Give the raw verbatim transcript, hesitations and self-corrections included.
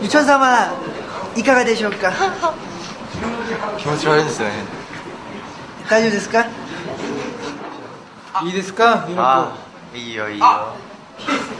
ゆちょん様いかがでしょうか。 気持ち悪いですね。 大丈夫ですか。 いいですか。 あ、いいよいいよ。